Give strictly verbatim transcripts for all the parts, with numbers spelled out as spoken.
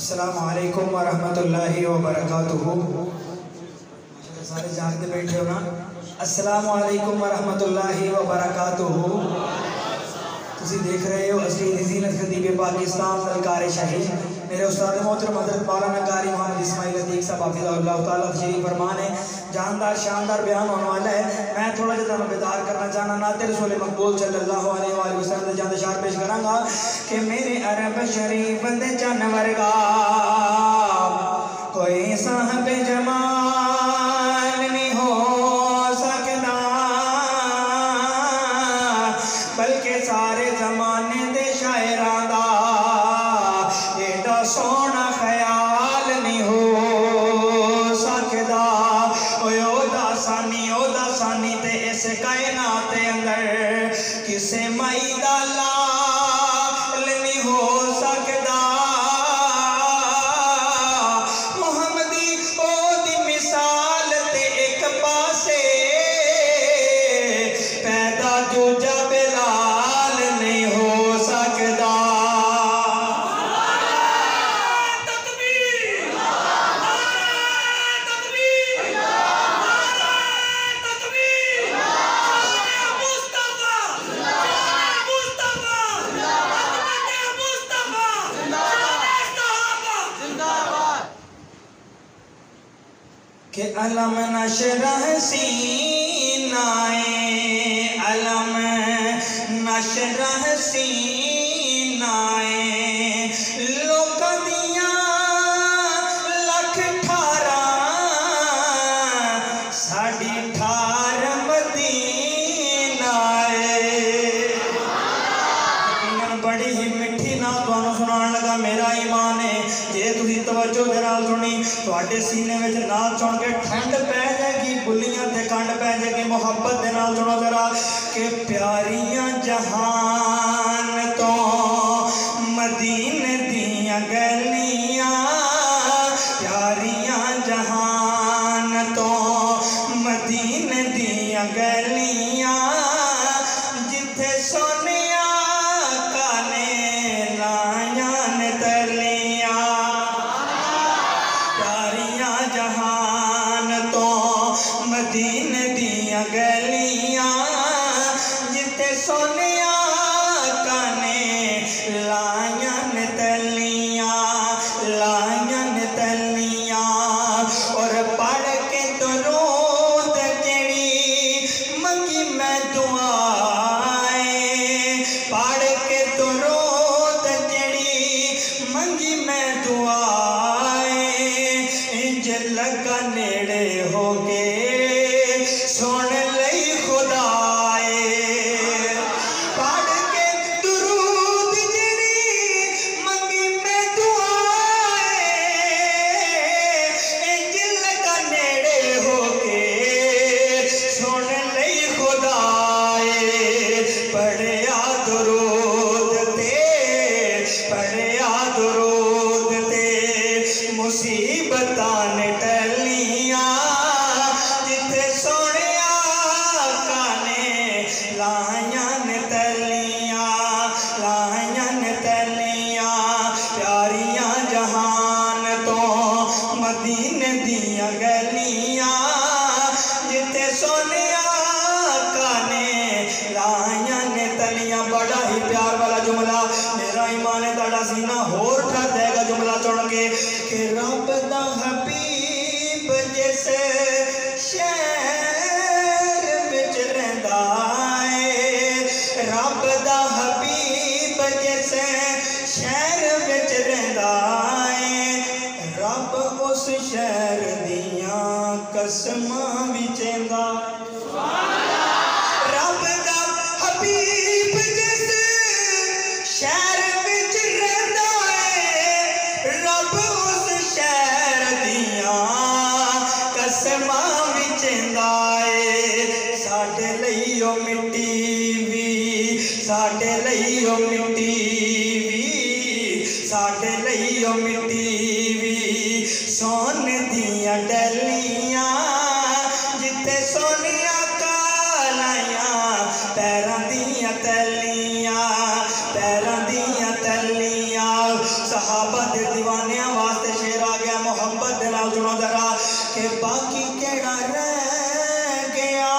अस्सलामु अलैकुम व रहमतुल्लाहि व बरकातुहू। सारे जागते बैठे हो ना। अस्सलामु अलैकुम व रहमतुल्लाहि व बरकातुहू। तुसी देख रहे हो असली ज़ीनत खतीब पाकिस्तान सरकार शाही मेरे उस्ताद मोहतरम हज़रत मौलाना कारी मोहम्मद इस्माइल अतीक साहब हाफिज़हुल्लाह तआला तशरीफ फरमान है। जानदार शानदार बयान होने वाला है। मैं थोड़ा सा बेदार करना चाहना नाते रसूल मकबूल सल्लल्लाहु अलैहि वसल्लम जान शार पेश करांगा कि मेरे अरब शरीफ दे जानवर का कोई साहब जमाल नहीं हो सकता, बल्कि सारे जमाने दे शायरां दा एडा सोना ख्याल नहीं हो सकता। ओदा सानी ओदा सानी ते इस कायनात अंदर किसे माई दा लाल नहीं हो सकता। मुहम्मदी ओदी मिसाल ते एक पासे पैदा दूजा बिलाल नहीं हो सकता। के अलम नशरह सीनाए, अलम नशरह सीनाए, लोक दिया लख ठारा साड़ी ठार मदीनाए। बड़ी ही मिठी ना तुहानू सुनान लगा मेरा ईमान है। जे तुसी तवज्जो दे नाल सुनी तुहाडे सीने विच नाल सुन के ठंड पै जाएगी, बुलियां ते कंड पै जाएगी। मुहब्बत दे नाल सुनो जरा कि प्यारियां जहान तो मदीने दियां गलियां, प्यारियां जहान तो मदीने दियां गलियां, जिथे सोनिया काने लायां ने तलियां। प्यारियां जहान तो मदीने दियां गलियां, जिथे सोनिया काने लायां ने तलियां, लायां ने तलियां। और पढ़ के दरूद जेड़ी मंगी मैं दुआएं, पढ़ के दरूद जेड़ी मंगी मैं दुआएं, इंज लगा नेड़े हो गए सुन लई खुदाए। पढ़ के दुरूद जेड़ी मंगी मैं दुआएं, इंज लगा नेड़े हो गए सुन लई खुदाए। पढ़िया दुरूद ते पढ़िया दुरूद ते मुसीबतां ने टलियां, जिथे सोनिया काने लायां ने तलियां, लायां ने तलियां। प्यारियां जहान तो मदीने दियां गलियां, जिथे सोनिया काने लायां ने तलियां। बड़ा ही प्यार वाला जुमला मेरा ईमान है ताड़ा सीना होर ठर जाएगा जुमला सुन के कि रब दा हबीब जिस शहर विच रहिंदा है, रब दा हबीब जिस शहर विच रहिंदा है, रब उस शहर दियां कसमां विचेंदा। रब दा हबीब जिस शहर विच रहिंदा है, रब उस शहर दियां कसमां विचेंदा है। साडे लई ओ मिट्टी भी, साडे लई ओ मिट्टी भी, साडे लई ओ मिट्टी भी सोन दियां डलियां, जिथे सोनिया कालायां पैरां दियां तलियां, पैरां दियां तलियां। सहा सहाबा दे दीवानियां वास्ते शेर आ गया मोहब्बत दे नाल सुनो जरा कि बाकी केड़ा रह गया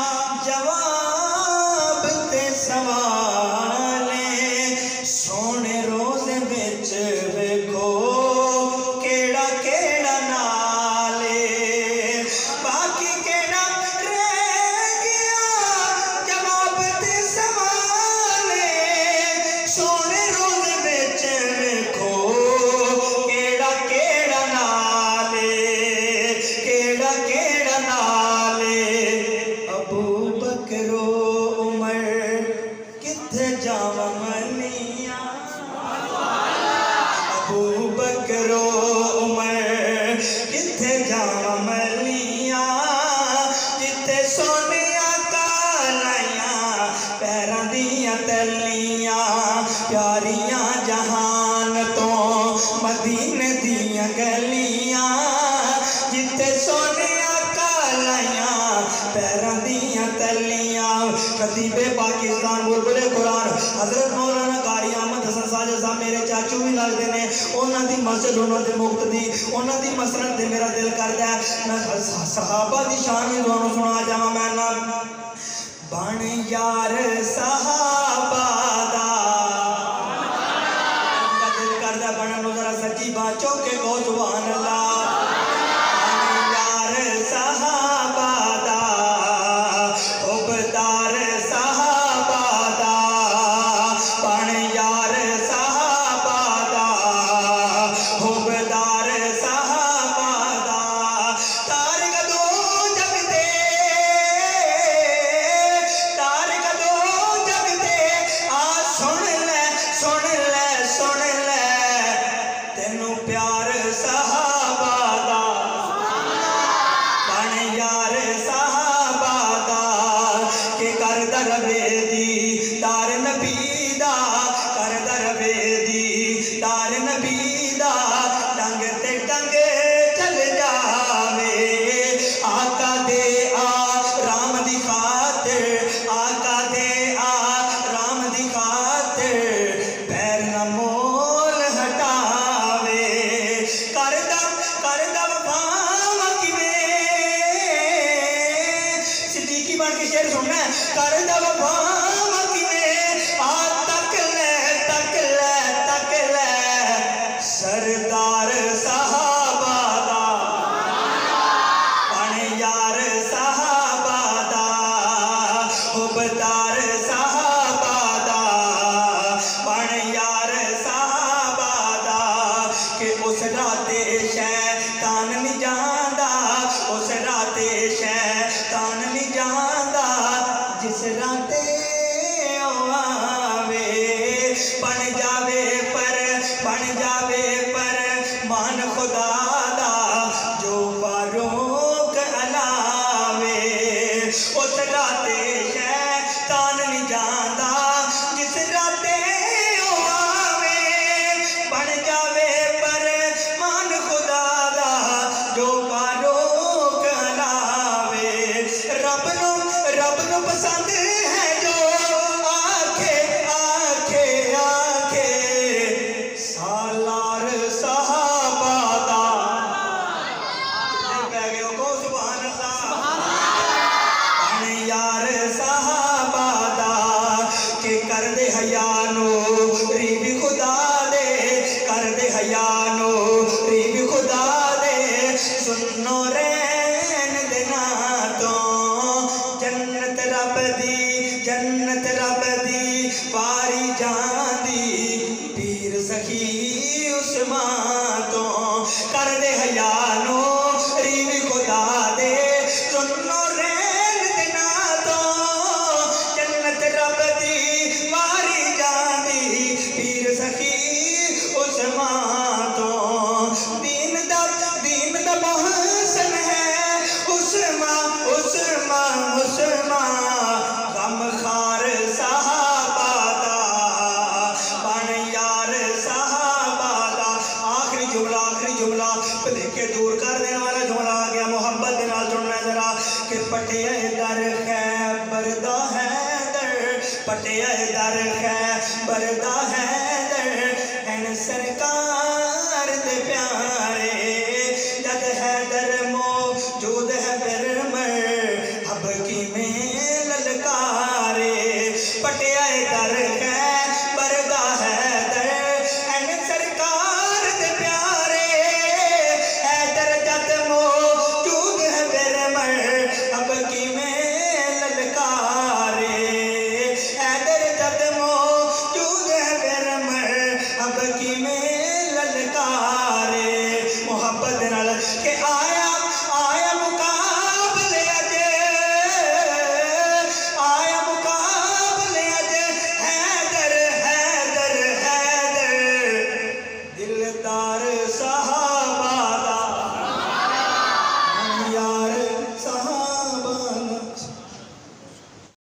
जवाब ते सवाले सोने रोज विच वेखो केड़ा केड़ा नाले बाकी केड़ा रह गया जवाब ते सवाले सोने रोज विच वेखो केड़ा केड़ा नाले केड़ा केड़ा नाले अबू बकरो उमर किथे जावा मनिया अबू बकरो उमर किथे जावा मलिया जिथे सोनिया कालियां पैरां दियां तलियां प्यारियां जहान तो मदीने दियां गलियां जिथे सोनिया कालियां पैरां दियां तलियां खतीबे पाकिस्तान बुलबुले कुरान हजरत मौलाना कारी अहमद हसन साजिद साहब मेरे चाचू भी लगते हैं उन्हों की मस्जिद उन्होंने मुक्तदी उन्हों की मसरत से मेरा दिल करता है मैं सहाबा की शान भी तुहानू सुना जावा मैं ना बन यार सहाबा दा दिल करता बनन जरा सच्ची बात चौके को सुभान अल्लाह बन यार सहाबा दा उबदार सहाबा दा बन यार सहाबा दा उबदार सहाबा दा तारिक दो जगदे तारिक दो जगदे आ सुन ले सुन ले सुन ले तेनू प्यार सहाबा दा बन यार सहाबा दा के कर दरवेदी दार नबी दा कर दरवेदी दार नबी दा डंग ते डंग चल जावे आका दे आ राम दी खातिर आका दे आ राम दी खातिर पैर न मोल हटावे करदा करदा वफाम किवें सिद्दीकी बन के शेर सुनना करदा वफाम किवें आ तक ले तक ले तक ले सरदार सहाबा दा बन यार सहाबा दा उबदार सहाबा दा बन यार सहाबा दा कि उस राते शैतान नहीं जांदा उस राते शैतान नहीं जांदा जिस राते ओ आवे बन जावे पर बन जावे पर मान खुदा दा जो फारूक अलावे उस राते शैतान नहीं जांदा जिस राते ओ आवे बन जावे पर मान खुदा दा जो फारूक अलावे रब नु रब नु पसंद है जो आखे आखे आखे सालार सहाबा दा पै गए हो को सुभान अल्लाह बन यार सहाबा दा के कर दे हयानो रीबी खुदा दे कर दे हयानो रीबी खुदा दे सुनो रैन देना तो जन्नत रब दी जन्नत रब दी वारी जांदी पीर सखी उस्मान तो कर दे हयानो रीबी खुदा दे सुनो रैन देना तो जन्नत रब दी वारी जांदी पीर सखी उस्मान तो दीन दा दीन दा मोहसन है उस्मान उस्मान उस्मान गम खार सहाबा दा बन यार सहाबा दा आखिरी जुमला आखिरी जुमला भुलेखे दूर कर देने वाला जुमला आ गया मोहब्बत के नाल सुनना जरा कि पटिया दर खैबर दा है दर पटिया